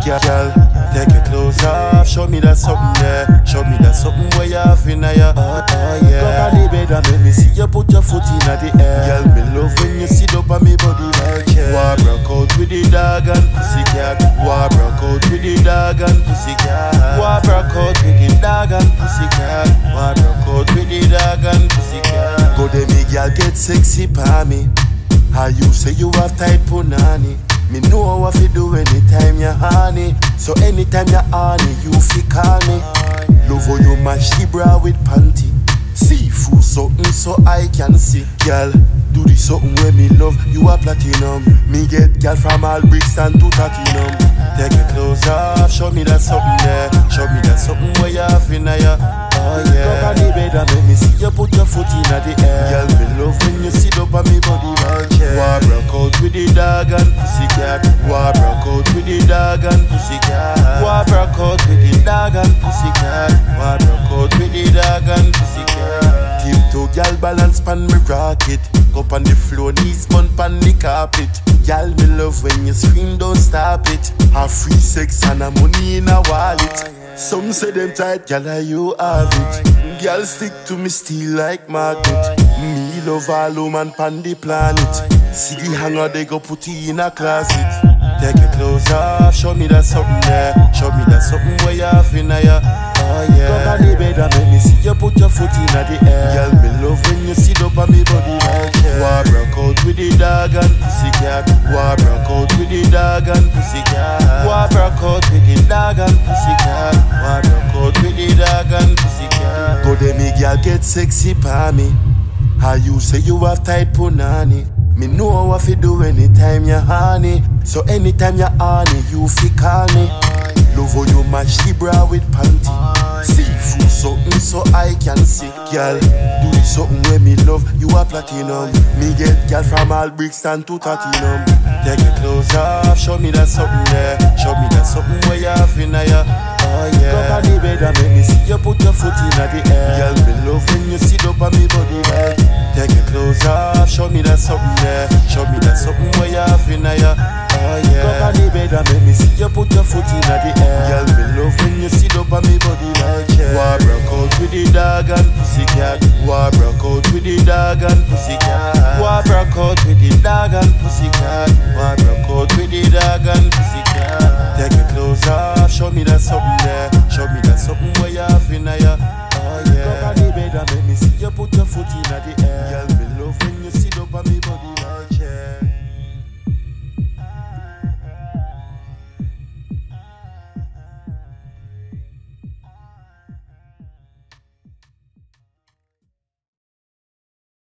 Girl, take your clothes off, show me that something there. Show me that something where you have in ya. Oh yeah. Come on the bed and make me see you put your foot in the air. Girl, me love when you sit up on me body like yeah. War broke out with the dog and pussy cat. War broke out with the dog and pussy cat. War broke out with the dog and pussy cat. War broke out with the dog and pussy cat. Go there, me girl, get sexy pa me. How you say you have tight punani? Me know what to do anytime you're honey. So anytime you're honey, you fi call me. Love how you match the bra with panty. Seafood something so I can see. Girl, do this something where me love. You are platinum. Me get girl from all Brixton to Platinum. Take your clothes off, show me that something there. Show me that something where you have in ya. Oh yeah. Come on the bed and make me see you put your foot in the air. Girl, me love when you sit up on me body like yeah. War broke out with the dog and pussy cat. War broke out with the dog and pussy cat. War broke out with the dog and pussy cat. War broke out with the dog and pussy cat. Tiptoe, girl, balance pan me rocket. Up on the floor, knees bun pan the carpet. Girl, me love when you scream, don't stop it. Have free sex and a money in a wallet. Some say them tight, girl, you have it. Girl, stick to me still like magnet. Me love all woman pan the planet. See the hanger, they go put it in a closet. Take your clothes off, show me that something there. Show me that something where you have in ya. Oh yeah. Come on the bed and make me see you put your foot in the air. Girl, me love when you sit up on me body like yeah. War broke out with the dog and pussy cat. War broke out with the dog and pussy cat. War broke out with the dog and pussy cat. War broke out with the dog and pussy cat. Go there, me girl, get sexy pa me. How you say you have tight punani? Me know what to do anytime you're honey. So anytime you're honey, you fi call me. Love how you match the bra with panty. Seafood something so I can see. Girl, do this something where me love. You are platinum. Me get girl from all Brixton to Platinum. Take your clothes off, show me that something there. Show me that something where you have in ya. Oh yeah. Come on the bed and make me see you put your foot in the air. Girl, me love when you sit up on me body like. Take your clothes off, show me that something there. Show me that something where you have in ya. Oh yeah. Come on the bed and make me see you put your foot in the air. Girl, me love when you sit up on me body like yeah. War broke out with the dog and pussy cat. War broke out with the dog and